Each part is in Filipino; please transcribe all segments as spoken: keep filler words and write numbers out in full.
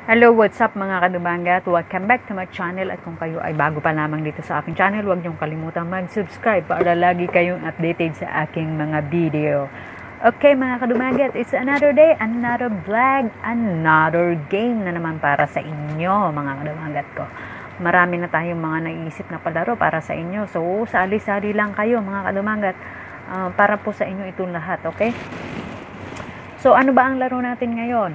Hello, what's up mga kadumangat? Welcome back to my channel at kung kayo ay bago pa lamang dito sa aking channel, huwag niyong kalimutan mag-subscribe para lagi kayong updated sa aking mga video. Okay mga kadumangat, it's another day, another vlog, another game na naman para sa inyo mga kadumangat ko. Marami na tayong mga naiisip na palaro para sa inyo. So, sali-sali lang kayo mga kadumangat uh, para po sa inyo itong lahat, okay? So, ano ba ang laro natin ngayon?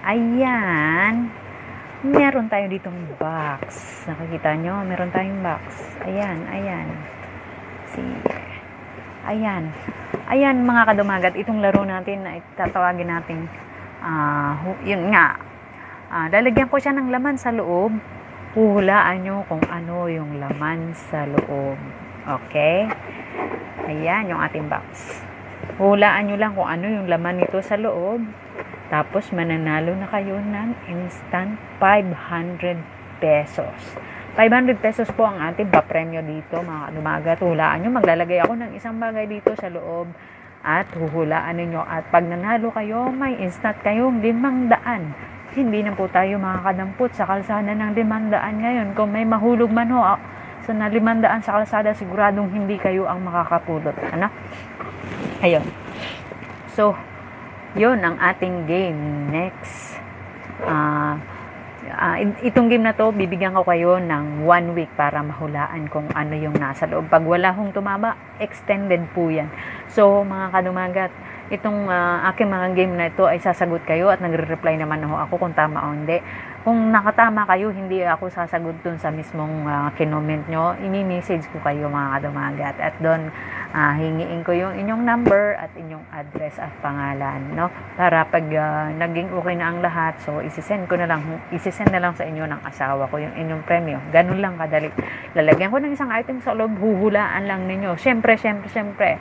Ayan, meron tayo ditong box. Nakikita nyo, meron tayong box. Ayan, ayan. See. Ayan. Ayan mga kadumagat, itong laro natin na itatawagin natin, uh, yun nga, uh, lalagyan ko siya ng laman sa loob. Huhulaan nyo kung ano yung laman sa loob. Okay? Ayan yung ating box. Hulaan nyo lang kung ano yung laman nito sa loob. Tapos mananalo na kayo ng instant five hundred pesos. five hundred pesos po ang ating pa-premyo dito mga kadumagat. Hulaan nyo, maglalagay ako ng isang bagay dito sa loob at huhulaan ninyo. At pag nanalo kayo, may instant kayong limang daan. Hindi na po tayo makakadampot sa kalsada ng limang daan ngayon. Kung may mahulog man ho sa so, limang daan sa kalsada, siguradong hindi kayo ang makakapulot. Ano? Ayun. So, yun ang ating game. Next. Uh, uh, itong game na to, bibigyan ko kayo ng one week para mahulaan kung ano yung nasa loob. Pag wala hong tumama, extended po yan. So, mga kadumagat, itong uh, aking mga game na ito ay sasagot kayo at nagre-reply naman ho ako kung tama o hindi. Kung nakatama kayo, hindi ako sasagot dun sa mismong uh, kinoment nyo. Imi-message ko kayo mga kadumagat. At doon, uh, hingiin ko yung inyong number at inyong address at pangalan. No? Para pag uh, naging okay na ang lahat, so isisend ko na lang, isisend na lang sa inyo ng asawa ko yung inyong premyo. Ganun lang kadali. Lalagyan ko ng isang item sa loob, huhulaan lang ninyo. Siyempre, siyempre, siyempre.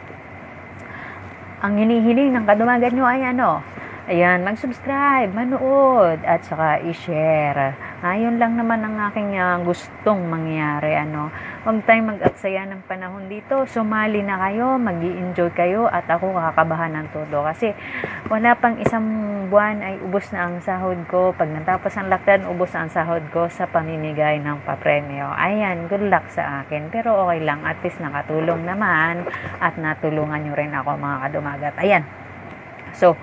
Ang hinihiling ng kadumagat nyo ay ano? Ayan, mag-subscribe, manood, at saka i-share. Ayun lang naman ang aking uh, gustong mangyari. Ano. Huwag tayong mag-aksaya ng panahon dito. Sumali na kayo, mag-i-enjoy kayo, at ako kakabahan ng todo. Kasi wala pang isang buwan ay ubos na ang sahod ko. Pag natapos ang lockdown, ubos na ang sahod ko sa pamimigay ng papremyo. Ayan, good luck sa akin. Pero okay lang, at least nakatulong naman at natulungan nyo rin ako mga kadumagat. Ayan. So,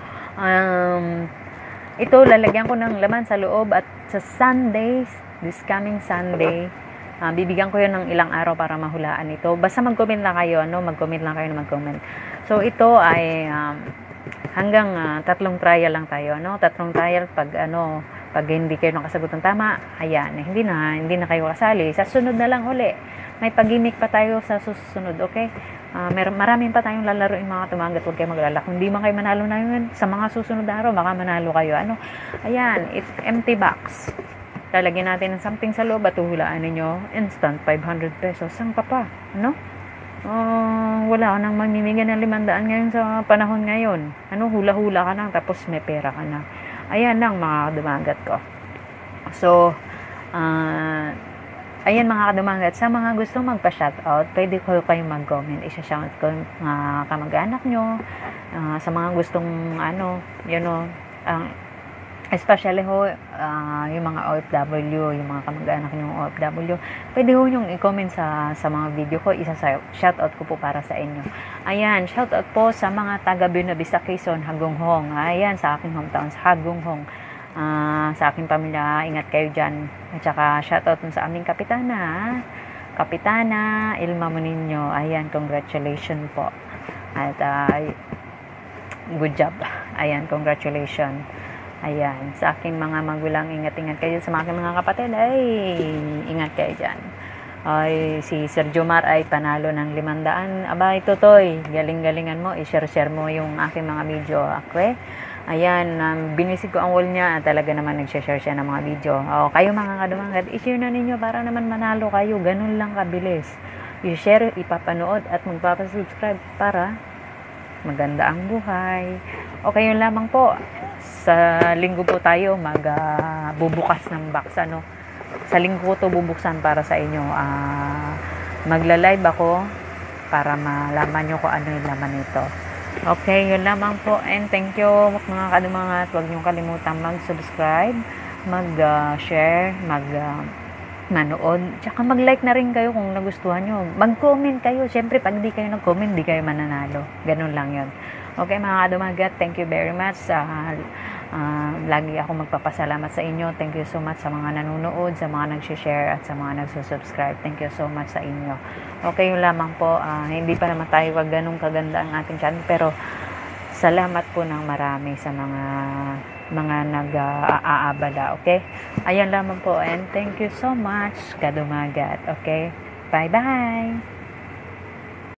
Um, ito lalagyan ko ng laman sa loob at sa Sundays, this coming Sunday, uh, bibigyan ko yun ng ilang araw para mahulaan ito. Basta mag-comment lang kayo, ano, mag-comment lang kayo na mag-comment. So ito ay um, hanggang uh, tatlong trial lang tayo, no? Tatlong trial pag ano, pag hindi kayo nakasagot ng tama, ayan, hindi na, hindi na kayo kasali. Sa sunod na lang uli. May pag-gimmick pa tayo sa susunod, okay? Uh, mer- maraming pa tayong lalaroin mga tumagat, huwag kayo maglala. Kung di man kayo manalo na yun, sa mga susunod na araw, baka manalo kayo. Ano? Ayan, it's empty box. Lalagyan natin ng something sa loob at uhulaan ninyo, instant five hundred pesos. Saan ka pa? Ano? Uh, wala ka nang mamimigay ng limandaan ngayon sa panahon ngayon. Ano, hula-hula ka lang, tapos may pera ka na. Ayan lang mga dumagat ko. So, uh, ayan mga kadumangat, sa mga gustong magpa-shoutout, pwede ko kayong mag-comment. Isa-shout ko yung mga kamag-anak nyo, uh, sa mga gustong, ano, you know, uh, especially ho, uh, yung mga O F W, yung mga kamag-anak nyo O F W, pwede ho yung i-comment sa, sa mga video ko, isa-shoutout ko po para sa inyo. Ayan, shoutout po sa mga taga Buena Vista, Quezon, Hagonghong. Ayan, sa aking hometown, sa Hagonghong. Uh, sa aking pamilya, ingat kayo dyan. At saka shoutout sa aming kapitana Kapitana Ilma Moninyo. Ayan, congratulations po. At uh, good job. Ayan, congratulations. Ayan, sa aking mga magulang, ingat-ingat kayo. Sa aking mga kapatid, ay ingat kayo dyan. Ay, si Sir Jomar ay panalo ng limandaan. Aba, ito toy, galing-galingan mo, i-share-share mo yung aking mga video. Okay? Ayan, um, binisig ko ang wall niya at talaga naman nag-share siya ng mga video. O, kayo mga kadumangat, i-share na ninyo para naman manalo kayo. Ganun lang kabilis. I-share, ipapanood at magpapasubscribe para maganda ang buhay. O, kayo lamang po. Sa linggo po tayo magbubukas uh, ng box. Ano? Sa linggo ko to bubuksan para sa inyo. Uh, magla-live ako para malaman nyo kung ano yung laman nito. Okay, yun lamang po. And thank you mga kadumangat. Huwag niyong kalimutan mag-subscribe mag-share, mag uh, manood, tsaka mag-like na rin kayo kung nagustuhan nyo. Mag-comment kayo. Siyempre, pag di kayo nag-comment, di kayo mananalo. Ganun lang yon. Okay, mga kadumagat, thank you very much. Uh, uh, lagi ako magpapasalamat sa inyo. Thank you so much sa mga nanonood, sa mga nag-share, at sa mga nagsusubscribe. Thank you so much sa inyo. Okay, yun lamang po. Uh, hindi pa naman tayo wag ganun kaganda ang ating channel, pero salamat po ng marami sa mga mga nag-aabala, okay? Ayan lamang po, and thank you so much, kadumagat, okay? Bye-bye!